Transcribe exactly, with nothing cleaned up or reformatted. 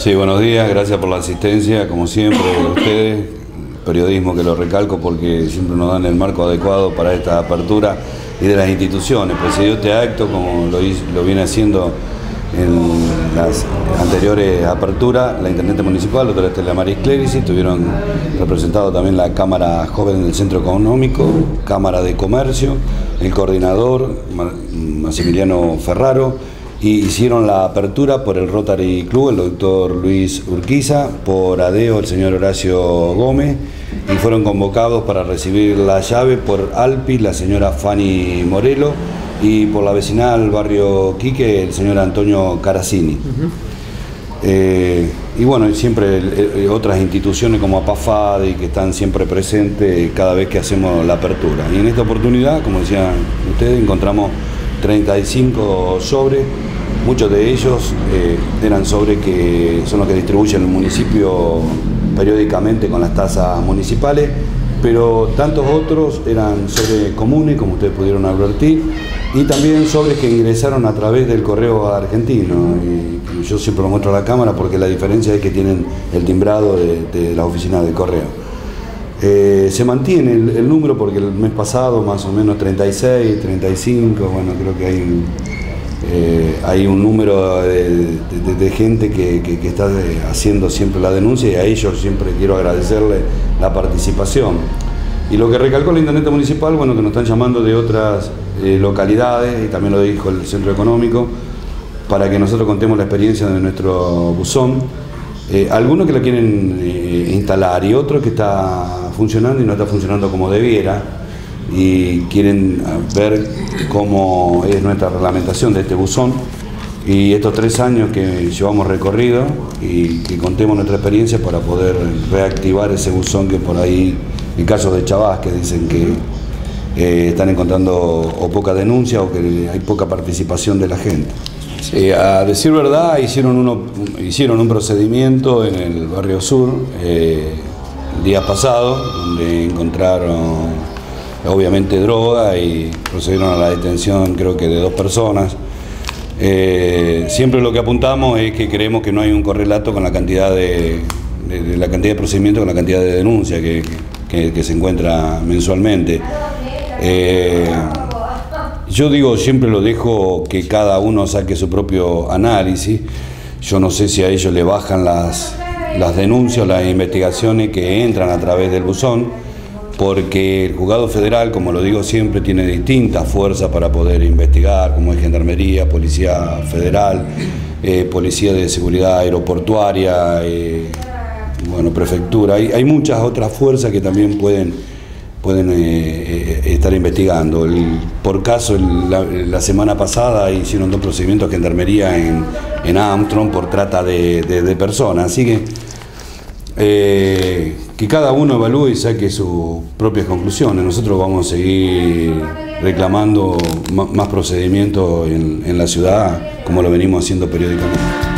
Sí, buenos días, gracias por la asistencia, como siempre, de ustedes, periodismo que lo recalco porque siempre nos dan el marco adecuado para esta apertura y de las instituciones. Presidió este acto, como lo, hizo, lo viene haciendo en las anteriores aperturas, la intendente municipal, la doctora Estela Maris Clerici, tuvieron representado también la Cámara Joven del Centro Económico, Cámara de Comercio, el coordinador, Maximiliano Ferraro, y hicieron la apertura por el Rotary Club, el doctor Luis Urquiza, por ADEO el señor Horacio Gómez, y fueron convocados para recibir la llave por ALPI la señora Fanny Morelo, y por la vecinal Barrio Quique el señor Antonio Caracini. Uh-huh. eh, y bueno, siempre eh, otras instituciones como APAFADE que están siempre presentes cada vez que hacemos la apertura. Y en esta oportunidad, como decían ustedes, encontramos treinta y cinco sobres, muchos de ellos eh, eran sobres que son los que distribuye el municipio periódicamente con las tasas municipales, pero tantos otros eran sobres comunes, como ustedes pudieron advertir, y también sobres que ingresaron a través del correo argentino. Y yo siempre lo muestro a la cámara porque la diferencia es que tienen el timbrado de, de la oficina del correo. Eh, se mantiene el, el número porque el mes pasado más o menos treinta y seis, treinta y cinco, bueno, creo que hay un, eh, hay un número de, de, de gente que, que, que está de, haciendo siempre la denuncia, y a ellos siempre quiero agradecerle la participación. Y lo que recalcó la intendente municipal, bueno, que nos están llamando de otras eh, localidades, y también lo dijo el centro económico, para que nosotros contemos la experiencia de nuestro buzón. Eh, algunos que la quieren eh, instalar y otros que está funcionando y no está funcionando como debiera, y quieren ver cómo es nuestra reglamentación de este buzón y estos tres años que llevamos recorrido, y que contemos nuestra experiencia para poder reactivar ese buzón que por ahí, en casos de Chavás, que dicen que eh, están encontrando o poca denuncia o que hay poca participación de la gente. Eh, a decir verdad, hicieron, uno, hicieron un procedimiento en el Barrio Sur eh, días pasados, donde encontraron obviamente droga y procedieron a la detención, creo que de dos personas. Eh, siempre lo que apuntamos es que creemos que no hay un correlato con la cantidad de, de, de la cantidad de procedimientos, con la cantidad de denuncias que, que, que se encuentra mensualmente. Eh, Yo digo, siempre lo dejo que cada uno saque su propio análisis. Yo no sé si a ellos le bajan las, las denuncias, las investigaciones que entran a través del buzón, porque el juzgado federal, como lo digo siempre, tiene distintas fuerzas para poder investigar, como es Gendarmería, Policía Federal, eh, Policía de Seguridad Aeroportuaria, eh, bueno, Prefectura. Hay, hay muchas otras fuerzas que también pueden pueden eh, eh, estar investigando. El, por caso, el, la, la semana pasada hicieron dos procedimientos de Gendarmería en, en Armstrong por trata de, de, de personas. Así que eh, que cada uno evalúe y saque sus propias conclusiones. Nosotros vamos a seguir reclamando más procedimientos en, en la ciudad, como lo venimos haciendo periódicamente.